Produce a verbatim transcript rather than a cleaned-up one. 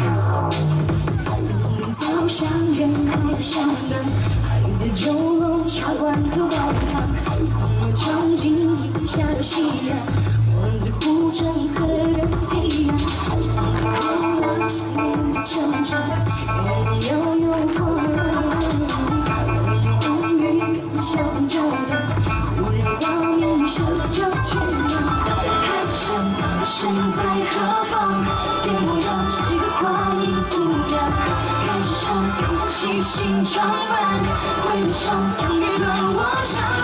早上人还在上班，还在酒楼茶馆喝煲汤。我尝尽一下的夕阳，我在古城和人提案。长路了想念的成长，远遥有过我用乌云想着的，忽然画面射着天亮。孩子想你身在何方？别莫让这个画一不样。开始上一场细心装扮，回场终于轮我上。